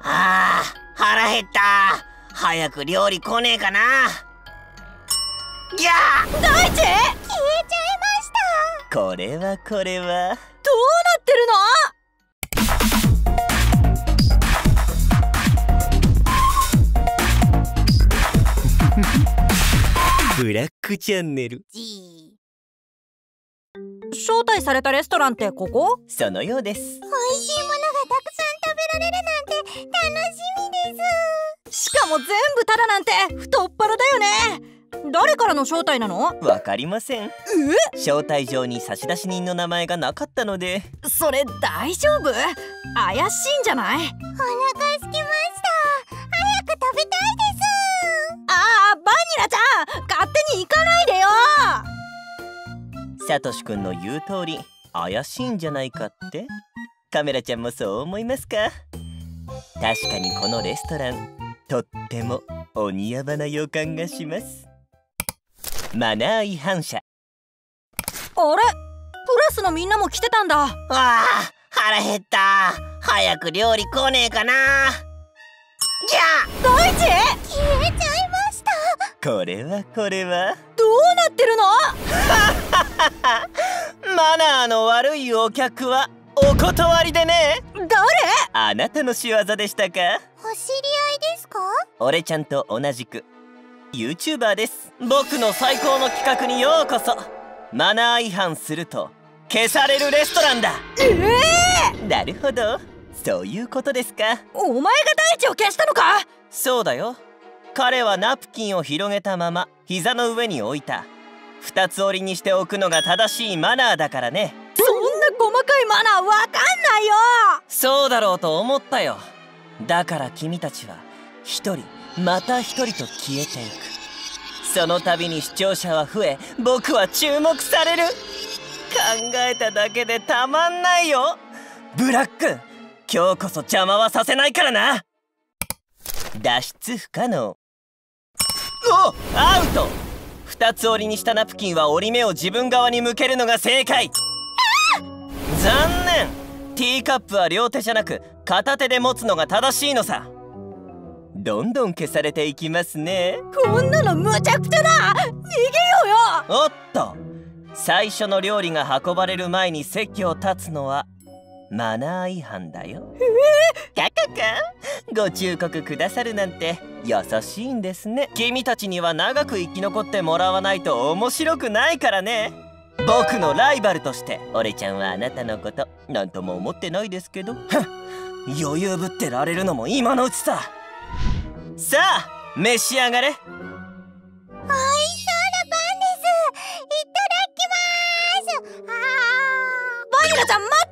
あー、腹減った。早く料理来ねえかな。ぎゃー、 大地、消えちゃいました。 これはこれは、 どうなってるの？ ブラックチャンネル。 招待されたレストランってここ？ そのようです。 美味しいものがたくさん食べられるなんて楽しみです。しかも全部タダなんて太っ腹だよね。誰からの招待なの？ わかりません。招待状に差出人の名前がなかったので。 それ大丈夫？怪しいんじゃない？お腹空きました。早く食べたいです。あー、バニラちゃん、勝手に行かないでよ。 サトシ君の言う通り怪しいんじゃないかって？カメラちゃんもそう思いますか？確かにこのレストラン、とっても鬼ヤバな予感がします。マナー違反者。 あれ、プラスのみんなも来てたんだ。 わあ、腹減った。早く料理来ねえかな。じゃあ大地、消えちゃいました。 これはこれは、 どうなってるの？ マナーの悪いお客はお断りでね。 誰？ あなたの仕業でしたか？ お知り合いですか？ 俺ちゃんと同じく YouTuber です。僕の最高の企画にようこそ。マナー違反すると消されるレストランだ。なるほど、そういうことですか。 お前が大地を消したのか？ そうだよ。彼はナプキンを広げたまま膝の上に置いた。二つ折りにしておくのが正しいマナーだからね。 そんな細かいマナーわかんないよ。 そうだろうと思ったよ。だから君たちは一人また一人と消えていく。その度に視聴者は増え、僕は注目される。考えただけでたまんないよ。ブラック、今日こそ邪魔はさせないからな。脱出不可能。お、アウト。二つ折りにしたナプキンは折り目を自分側に向けるのが正解。残念。ティーカップは両手じゃなく片手で持つのが正しいのさ。どんどん消されていきますね。 こんなのむちゃくちゃだ。逃げようよ。 おっと、最初の料理が運ばれる前に席を立つのはマナー違反だよ。カカカ、ご忠告くださるなんて優しいんですね。君たちには長く生き残ってもらわないと面白くないからね。僕のライバルとして俺ちゃんはあなたのこと何とも思ってないですけど、余裕ぶってられるのも今のうちさ。さあ召し上がれ。おいしそうなパンです。いただきます。 バニラちゃん、待って。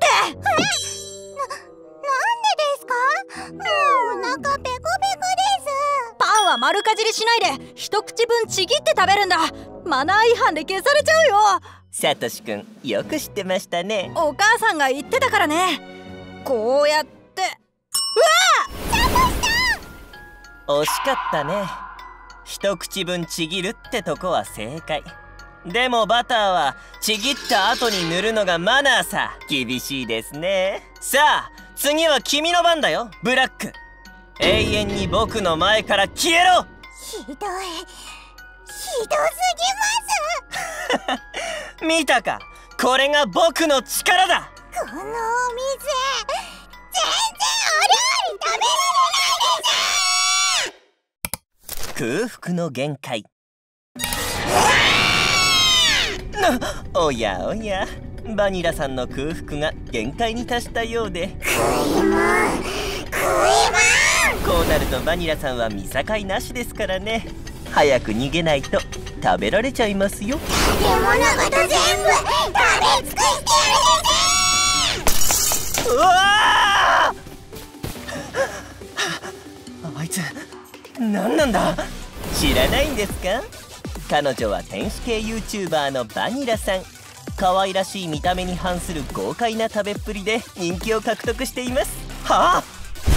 なんでですか？もうお腹ペコペコです。 パンは丸かじりしないで一口分ちぎって食べるんだ。マナー違反で消されちゃうよ。 サトシ君、よく知ってましたね。 お母さんが言ってたからね。こうやって。うわ！サトシさん！ 惜しかったね。一口分ちぎるってとこは正解。でもバターはちぎった後に塗るのがマナーさ。厳しいですね。さあ次は君の番だよ、ブラック。永遠に僕の前から消えろ。 ひどすぎます。 見たか、これが僕の力だ。 このお店全然お料理食べられないです。 空腹の限界。おやおや、バニラさんの空腹が限界に達したようで。こうなるとバニラさんは見境なしですからね。早く逃げないと食べられちゃいますよ。 物事全部食べ尽くしてやるです。 うわあいつ何なんだ。知らないんですか？彼女は天使系 YouTuber のバニラさん。可愛らしい見た目に反する豪快な食べっぷりで人気を獲得しています。はあ、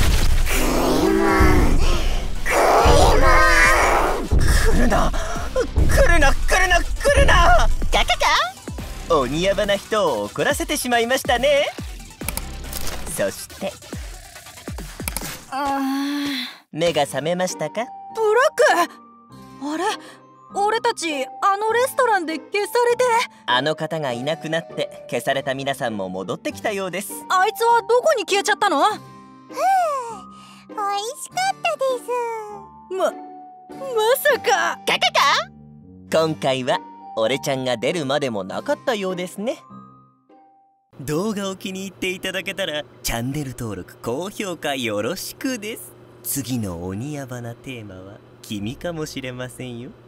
来るな来るな来るな来るな。カカカ、鬼ヤバな人を怒らせてしまいましたね。そして目が覚めましたか？ ブラック、あれ、俺たちあのレストランで消されて。 あの方がいなくなって消された皆さんも戻ってきたようです。 あいつはどこに消えちゃったの？ 美味しかったです。 まさか。 カカカ。今回は俺ちゃんが出るまでもなかったようですね。動画を気に入っていただけたらチャンネル登録高評価よろしくです。次の鬼ヤバなテーマは君かもしれませんよ。